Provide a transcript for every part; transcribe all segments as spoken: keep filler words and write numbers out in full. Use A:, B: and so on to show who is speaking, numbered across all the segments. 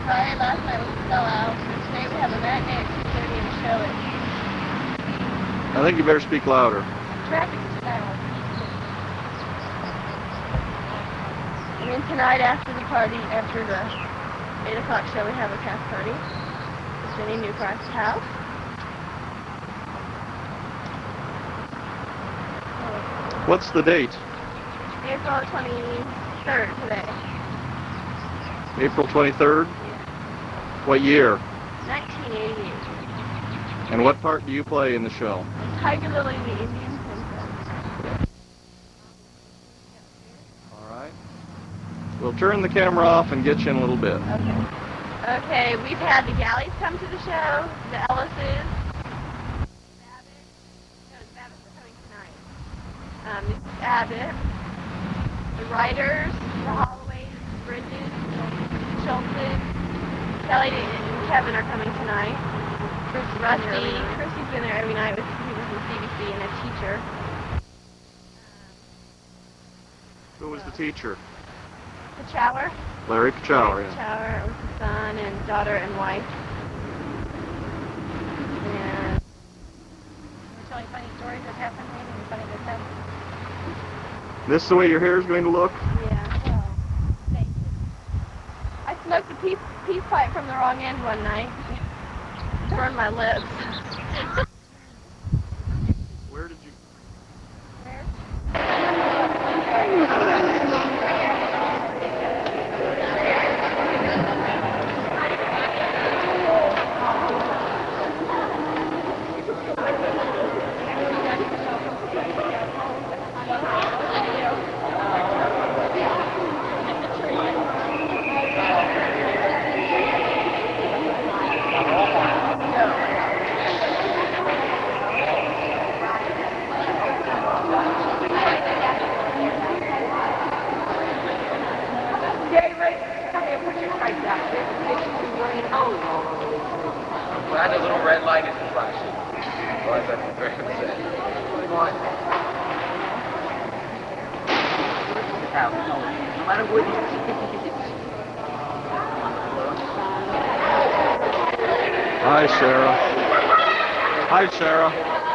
A: Sorry, last night was a sellout. Today we have a matinee at two thirty and a show at...
B: I think you better speak louder.
A: Traffic's bad. And then tonight after the party, after the eight o'clock show, we have a cast party at Jenny Newcroft's house.
B: What's the date?
A: April twenty-third today.
B: April twenty-third?
A: Yeah.
B: What year?
A: nineteen eighty-eight.
B: And what part do you play in the show?
A: Tigerlily, the Indian princess.
B: Alright. We'll turn the camera off and get you in a little bit.
A: Okay. Okay, we've had the Galleys come to the show, the Ellises. Babbitt. No, the Babbitts are coming tonight. Um, Missus Abbott, the Writers, the Holloways, Bridges, Schultzes, Kelly and Kevin are coming tonight. Rusty, Chrissy's been there every night with he was in C B C and a teacher.
B: Who was the teacher?
A: Kachower.
B: Larry Kachower, yeah.
A: Kachower with the son and daughter and wife. And we're telling funny stories that happened, anything funny that's happened.
B: This is the way your hair is going to look?
A: Yeah. Well, thank you. I smoked a peace, peace pipe from the wrong end one night. Burned my lips.
B: Where did you...
A: Where?
C: Glad the little red light isn't flashing. Otherwise I'd be very upset. Come on. No matter what you
B: Hi, Sarah. Hi, Sarah.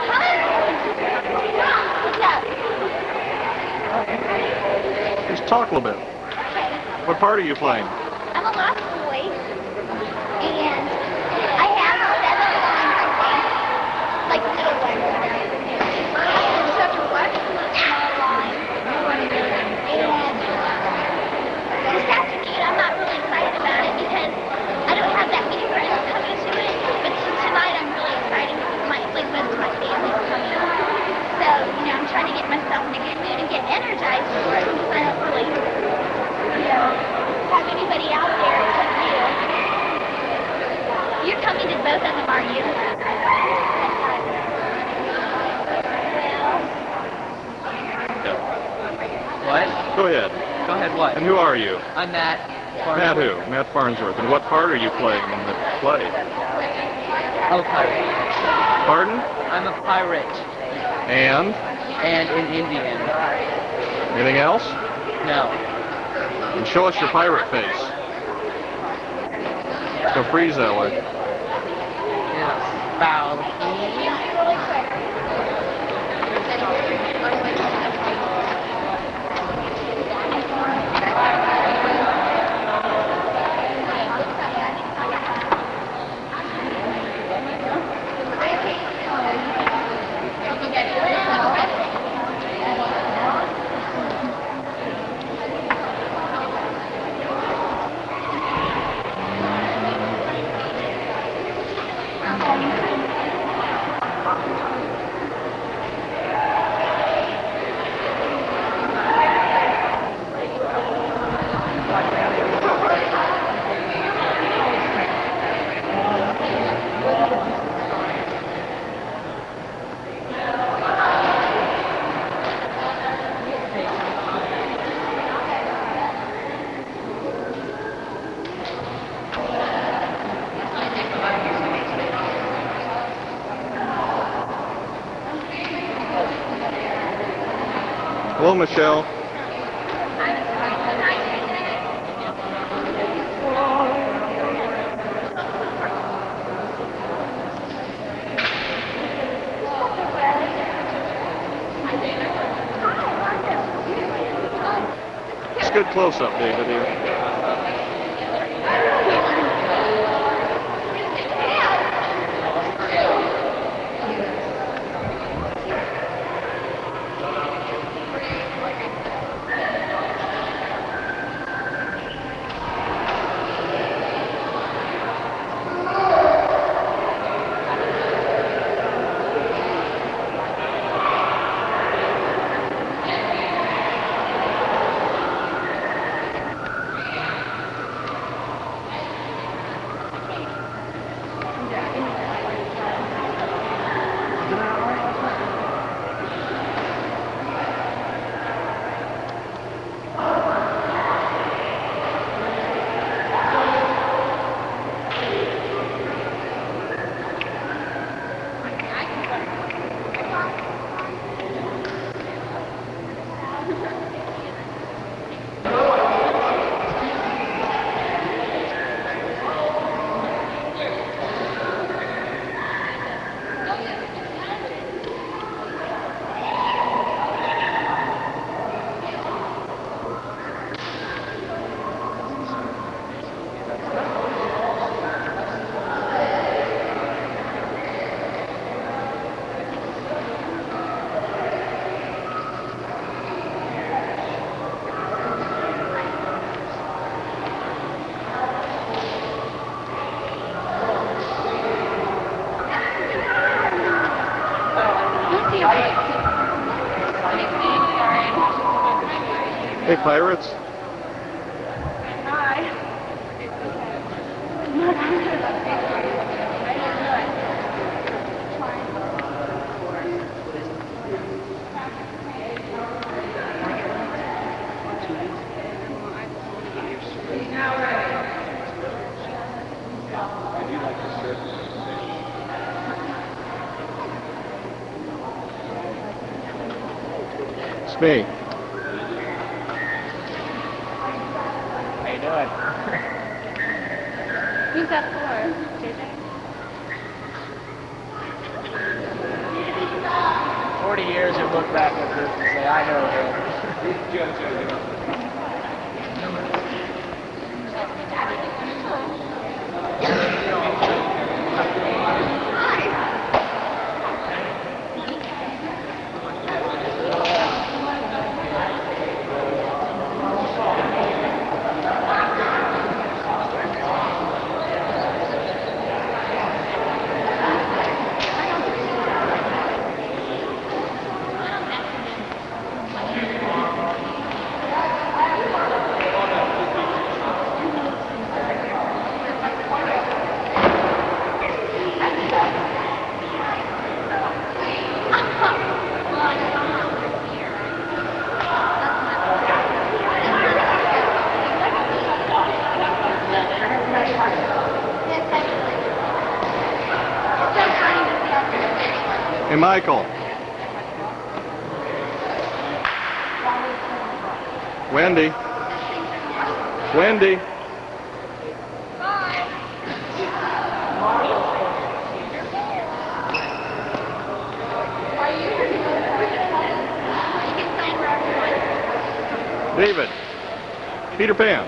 B: Just talk a little bit. What part are you playing?
D: I'm a lost boy, and I have seven lines, I think, like little ones. Such a what? Small line. And this afternoon, I'm not really excited about it because I don't have that many friends coming to it. But tonight, I'm really excited because my, like, most of my family's coming. So, you know, I'm trying to get myself in a good mood and get energized for it because I don't really, you know, have anybody out there except you. You're coming to both of them, aren't you?
C: What?
B: Go ahead.
C: Go ahead, what?
B: And who are you?
C: I'm Matt.
B: Matt who? Matt Farnsworth. And what part are you playing in the play?
C: I'm a pirate.
B: Pardon?
C: I'm a pirate.
B: And?
C: And an Indian.
B: Anything else?
C: No.
B: And show us your pirate face. So freeze that way.
C: It's foul.
B: Hello, Michelle. close-up, David, here. Hey, Pirates.
A: Hi.
B: It's me.
A: Who's that for? J J?
C: Forty years you'll look back at this and say, I know him.
B: Hey, Michael. Wendy. Wendy. David. Peter Pan.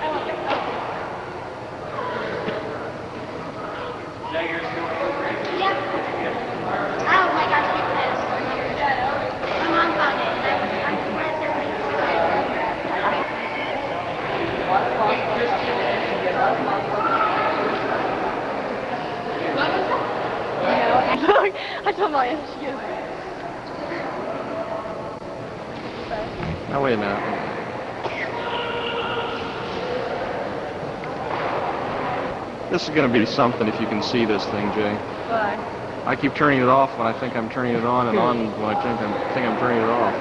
A: I told Maya she is.
B: Now wait a minute. This is going to be something if you can see this thing, Jay.
A: Why?
B: I keep turning it off when I think I'm turning it on, and on when I think I'm, think I'm turning it off.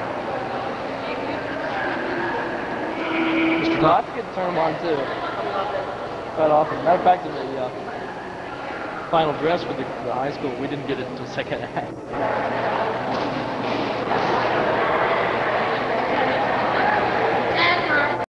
B: Mister
E: No, I forget to turn them on too. Quite often. Matter of fact, in the uh, final dress for the, the high school, we didn't get it until second act.